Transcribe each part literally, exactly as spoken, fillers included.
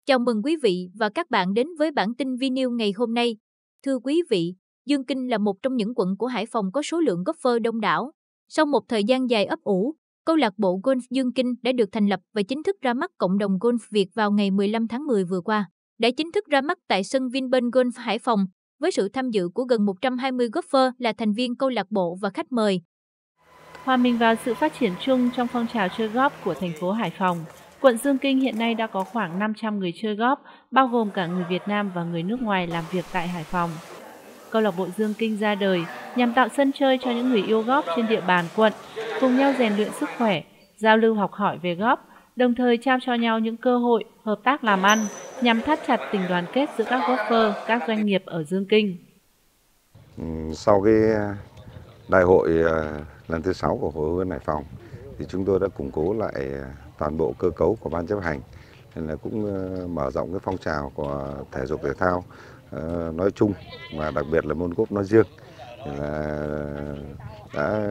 Chào mừng quý vị và các bạn đến với bản tin VNews ngày hôm nay. Thưa quý vị, Dương Kinh là một trong những quận của Hải Phòng có số lượng golfer đông đảo. Sau một thời gian dài ấp ủ, câu lạc bộ golf Dương Kinh đã được thành lập và chính thức ra mắt cộng đồng golf Việt vào ngày mười lăm tháng mười vừa qua. Đã chính thức ra mắt tại sân Vinpearl Golf Hải Phòng, với sự tham dự của gần một trăm hai mươi golfer là thành viên câu lạc bộ và khách mời. Hòa mình vào sự phát triển chung trong phong trào chơi golf của thành phố Hải Phòng, quận Dương Kinh hiện nay đã có khoảng năm trăm người chơi golf, bao gồm cả người Việt Nam và người nước ngoài làm việc tại Hải Phòng. Câu lạc bộ Dương Kinh ra đời nhằm tạo sân chơi cho những người yêu golf trên địa bàn quận, cùng nhau rèn luyện sức khỏe, giao lưu học hỏi về golf, đồng thời trao cho nhau những cơ hội hợp tác làm ăn nhằm thắt chặt tình đoàn kết giữa các golfer, các doanh nghiệp ở Dương Kinh. Sau cái đại hội lần thứ sáu của Hội Golf Hải Phòng thì chúng tôi đã củng cố lại toàn bộ cơ cấu của ban chấp hành, nên là cũng mở rộng cái phong trào của thể dục thể thao nói chung và đặc biệt là môn golf nói riêng, là đã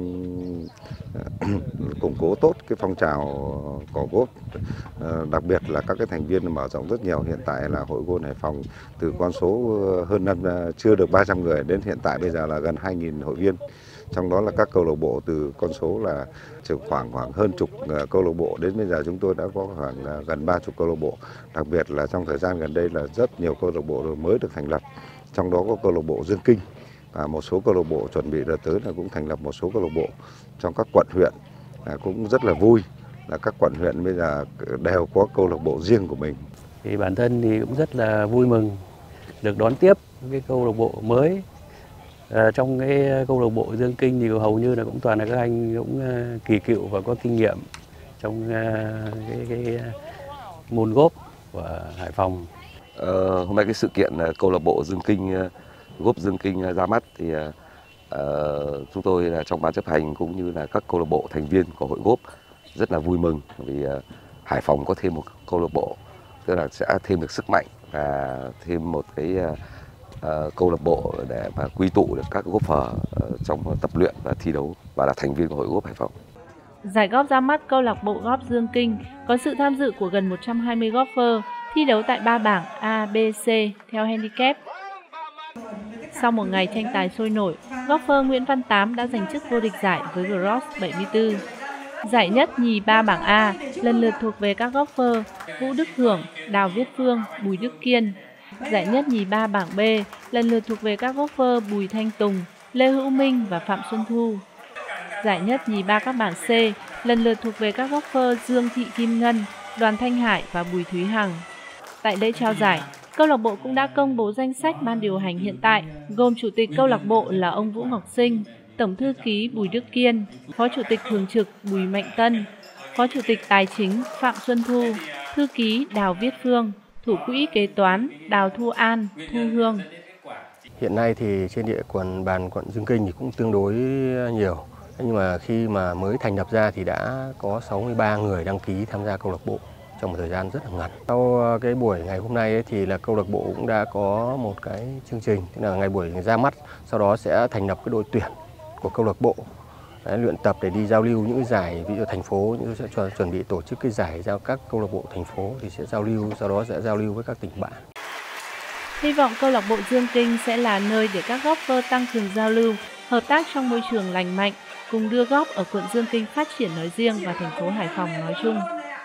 củng cố tốt cái phong trào của golf, đặc biệt là các cái thành viên mở rộng rất nhiều. Hiện tại là Hội Golf Hải Phòng từ con số hơn năm chưa được ba trăm người đến hiện tại bây giờ là gần hai nghìn hội viên. Trong đó là các câu lạc bộ từ con số là khoảng khoảng hơn chục câu lạc bộ đến bây giờ chúng tôi đã có khoảng gần ba chục câu lạc bộ. Đặc biệt là trong thời gian gần đây là rất nhiều câu lạc bộ mới được thành lập. Trong đó có câu lạc bộ Dương Kinh và một số câu lạc bộ chuẩn bị đợt tới là cũng thành lập một số câu lạc bộ trong các quận huyện. À, cũng rất là vui là các quận huyện bây giờ đều có câu lạc bộ riêng của mình. Thì bản thân thì cũng rất là vui mừng được đón tiếp cái câu lạc bộ mới. À, trong cái câu lạc bộ Dương Kinh thì hầu như là cũng toàn là các anh cũng uh, kỳ cựu và có kinh nghiệm trong uh, cái, cái môn golf của Hải Phòng. Ờ, hôm nay cái sự kiện uh, câu lạc bộ Dương Kinh uh, golf Dương Kinh uh, ra mắt thì uh, chúng tôi là trong ban chấp hành cũng như là các câu lạc bộ thành viên của hội golf rất là vui mừng vì uh, Hải Phòng có thêm một câu lạc bộ, tức là sẽ thêm được sức mạnh và thêm một cái uh, Uh, câu lạc bộ để mà quy tụ được các golfer uh, trong tập luyện và thi đấu và là thành viên của Hội Golf Hải Phòng. Giải golf ra mắt câu lạc bộ golf Dương Kinh có sự tham dự của gần một trăm hai mươi golfer thi đấu tại ba bảng A, B, C theo handicap. Sau một ngày tranh tài sôi nổi, golfer Nguyễn Văn Tám đã giành chức vô địch giải với Gross bảy mươi tư. Giải nhất, nhì, ba bảng A lần lượt thuộc về các golfer Vũ Đức Hưởng, Đào Viết Phương, Bùi Đức Kiên. Giải nhất, nhì, ba bảng B lần lượt thuộc về các golfer Bùi Thanh Tùng, Lê Hữu Minh và Phạm Xuân Thu. Giải nhất, nhì, ba các bảng C lần lượt thuộc về các golfer Dương Thị Kim Ngân, Đoàn Thanh Hải và Bùi Thúy Hằng. Tại lễ trao giải, câu lạc bộ cũng đã công bố danh sách ban điều hành hiện tại, gồm chủ tịch câu lạc bộ là ông Vũ Ngọc Sinh, tổng thư ký Bùi Đức Kiên, phó chủ tịch thường trực Bùi Mạnh Tân, phó chủ tịch tài chính Phạm Xuân Thu, thư ký Đào Viết Phương, thủ quỹ kế toán Đào Thu An, Thu Hương. Hiện nay thì trên địa quận bàn quận Dương Kinh thì cũng tương đối nhiều. Nhưng mà khi mà mới thành lập ra thì đã có sáu mươi ba người đăng ký tham gia câu lạc bộ trong một thời gian rất là ngắn. Sau cái buổi ngày hôm nay ấy, thì là câu lạc bộ cũng đã có một cái chương trình, tức là ngày buổi ra mắt, sau đó sẽ thành lập cái đội tuyển của câu lạc bộ. Đấy, luyện tập để đi giao lưu những cái giải, ví dụ thành phố những sẽ cho, chuẩn bị tổ chức cái giải giao các câu lạc bộ thành phố thì sẽ giao lưu, sau đó sẽ giao lưu với các tỉnh bạn. Hy vọng câu lạc bộ Dương Kinh sẽ là nơi để các golfer tăng cường giao lưu, hợp tác trong môi trường lành mạnh, cùng đưa golf ở quận Dương Kinh phát triển nói riêng và thành phố Hải Phòng nói chung.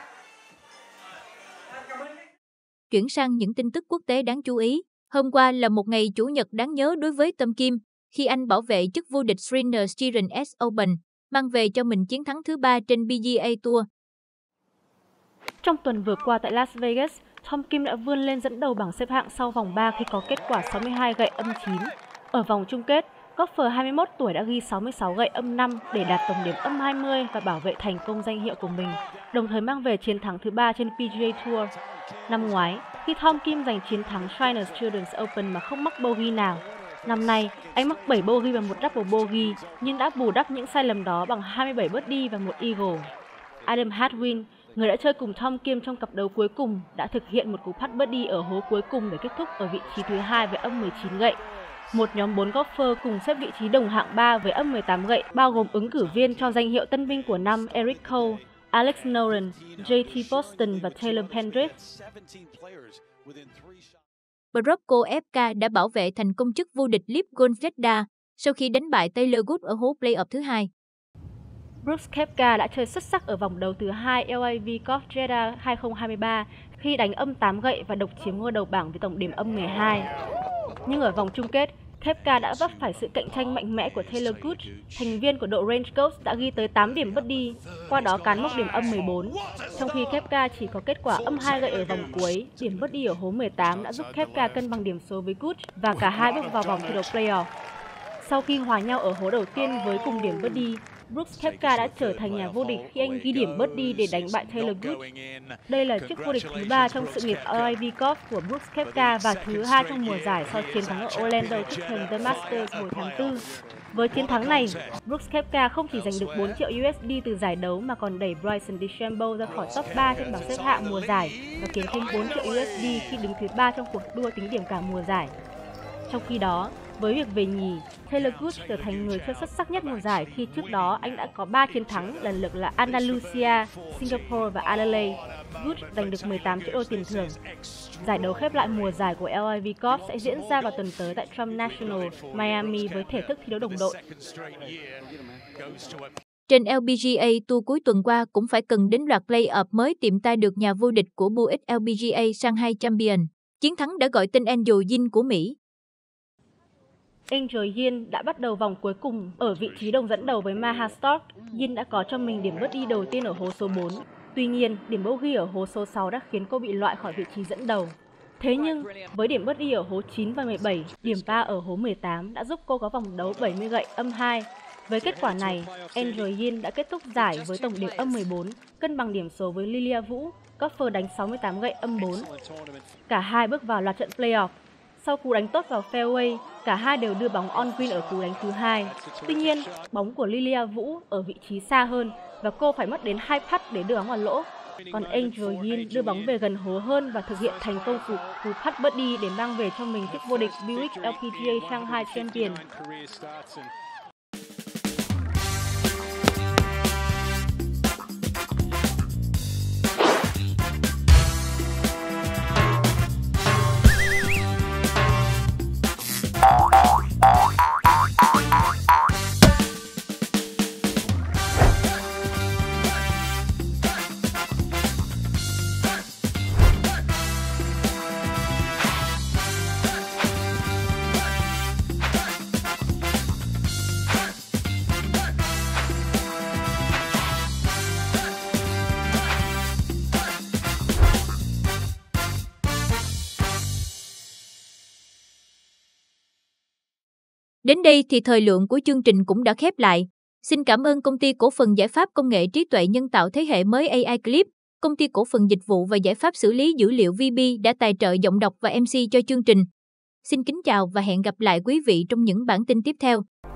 Chuyển sang những tin tức quốc tế đáng chú ý. Hôm qua là một ngày chủ nhật đáng nhớ đối với Tâm Kim, khi anh bảo vệ chức vô địch Senior Children's Open, mang về cho mình chiến thắng thứ ba trên pê giê a Tour. Trong tuần vừa qua tại Las Vegas, Tom Kim đã vươn lên dẫn đầu bảng xếp hạng sau vòng ba khi có kết quả sáu mươi hai gậy âm chín. Ở vòng chung kết, golfer hai mươi mốt tuổi đã ghi sáu mươi sáu gậy âm năm để đạt tổng điểm âm hai mươi và bảo vệ thành công danh hiệu của mình, đồng thời mang về chiến thắng thứ ba trên pê giê a Tour. Năm ngoái, khi Tom Kim giành chiến thắng Senior Children's Open mà không mắc bogey nào, năm nay anh mắc bảy bogey và một double bogey nhưng đã bù đắp những sai lầm đó bằng hai mươi bảy birdie và một eagle. Adam Hadwin, người đã chơi cùng Tom Kim trong cặp đấu cuối cùng, đã thực hiện một cú putt birdie ở hố cuối cùng để kết thúc ở vị trí thứ hai với âm mười chín gậy. Một nhóm bốn golfer cùng xếp vị trí đồng hạng ba với âm mười tám gậy, bao gồm ứng cử viên cho danh hiệu tân binh của năm Eric Cole, Alex Noren, J T Boston và Taylor Pendrith. Morocco ép ca đã bảo vệ thành công chức vô địch Live Golf Jeddah sau khi đánh bại Taylor Gooch ở hố play-off thứ hai. Brooks Koepka đã chơi xuất sắc ở vòng đấu thứ hai L A V Golf Jeddah hai không hai ba khi đánh âm tám gậy và độc chiếm ngôi đầu bảng với tổng điểm âm mười hai. Nhưng ở vòng chung kết, Koepka đã vấp phải sự cạnh tranh mạnh mẽ của Taylor Gooch, thành viên của đội Range Coast đã ghi tới tám điểm birdie, qua đó cán mốc điểm âm mười bốn. Trong khi Koepka chỉ có kết quả âm hai gậy ở vòng cuối, điểm birdie ở hố mười tám đã giúp Koepka cân bằng điểm số với Gooch và cả hai bước vào vòng thi đấu playoff. Sau khi hòa nhau ở hố đầu tiên với cùng điểm birdie, Brooks Koepka đã trở thành nhà vô địch khi anh ghi điểm birdie để đánh bại Taylor Gooch. Đây là chức vô địch thứ ba trong sự nghiệp L A V Golf của Brooks Koepka và thứ hai trong mùa giải sau chiến thắng ở Orlando trước thềm The Masters hồi tháng tư. Với chiến thắng này, Brooks Koepka không chỉ giành được bốn triệu U S D từ giải đấu mà còn đẩy Bryson DeChambeau ra khỏi top ba trên bảng xếp hạng mùa giải và kiếm thêm bốn triệu U S D khi đứng thứ ba trong cuộc đua tính điểm cả mùa giải. Trong khi đó, với việc về nhì, Taylor Gooch trở thành người chơi xuất sắc nhất mùa giải khi trước đó anh đã có ba chiến thắng lần lượt là Andalusia, Singapore và Adelaide. Gooch giành được mười tám triệu đô tiền thưởng. Giải đấu khép lại mùa giải của L A V Golf sẽ diễn ra vào tuần tới tại Trump National, Miami với thể thức thi đấu đồng đội. Trên L P G A Tour cuối tuần qua cũng phải cần đến loạt play-off mới tìm tay được nhà vô địch của Buick L P G A Shanghai Champion. Chiến thắng đã gọi tên Angel Yin của Mỹ. Angel Yin đã bắt đầu vòng cuối cùng ở vị trí đồng dẫn đầu với Maha Stork. Yin đã có cho mình điểm birdie đầu tiên ở hố số bốn. Tuy nhiên, điểm bogey ở hố số sáu đã khiến cô bị loại khỏi vị trí dẫn đầu. Thế nhưng, với điểm birdie ở hố chín và mười bảy, điểm ba ở hố mười tám đã giúp cô có vòng đấu bảy mươi gậy âm hai. Với kết quả này, Angel Yin đã kết thúc giải với tổng điểm âm mười bốn, cân bằng điểm số với Lilia Vũ, golfer đánh sáu mươi tám gậy âm bốn. Cả hai bước vào loạt trận playoff. Sau cú đánh tốt vào fairway, cả hai đều đưa bóng on green ở cú đánh thứ hai. Tuy nhiên, bóng của Lilia Vũ ở vị trí xa hơn và cô phải mất đến hai putt để đưa bóng vào lỗ. Còn Angel Yin đưa bóng về gần hố hơn và thực hiện thành công cú putt birdie để mang về cho mình chức vô địch Buick L P G A Shanghai Champion. Đến đây thì thời lượng của chương trình cũng đã khép lại. Xin cảm ơn Công ty Cổ phần Giải pháp Công nghệ Trí tuệ Nhân tạo thế hệ mới A I Clip, Công ty Cổ phần Dịch vụ và Giải pháp xử lý dữ liệu V B đã tài trợ giọng đọc và M C cho chương trình. Xin kính chào và hẹn gặp lại quý vị trong những bản tin tiếp theo.